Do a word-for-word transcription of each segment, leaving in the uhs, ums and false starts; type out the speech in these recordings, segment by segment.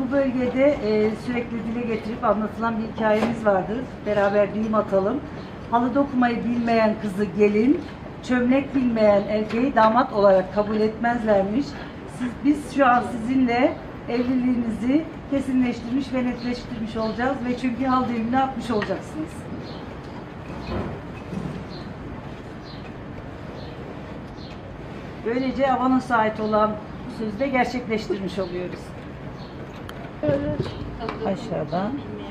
bu bölgede e, sürekli dile getirip anlatılan bir hikayemiz vardır. Beraber düğüm atalım. Halı dokumayı bilmeyen kızı gelin, çömlek bilmeyen erkeği damat olarak kabul etmezlermiş. Siz, biz şu an sizinle evliliğinizi kesinleştirmiş ve netleştirmiş olacağız ve çünkü hal düğümünü atmış olacaksınız. Böylece Avanos'a ait olan bu sözü de gerçekleştirmiş oluyoruz. Aşağıdan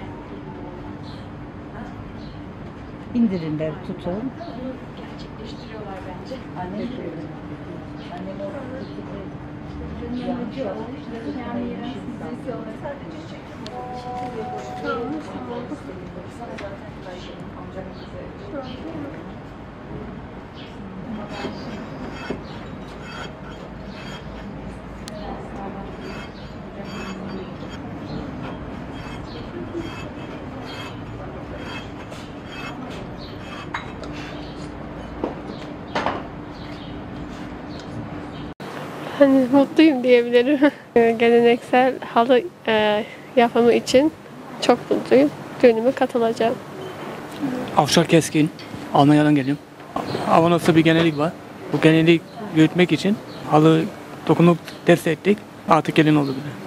indirinler, tutun. Gerçekleştiriyorlar bence. Annem Annem o Hani mutluyum diyebilirim. Geleneksel halı e, yapımı için çok mutluyum. Düğünüme katılacağım. Avşar Keskin, Almanya'dan geliyorum. Avanos'ta bir gelenek var. Bu geleneği yürütmek için halı dokunup test ettik. Artık gelin oldu bile.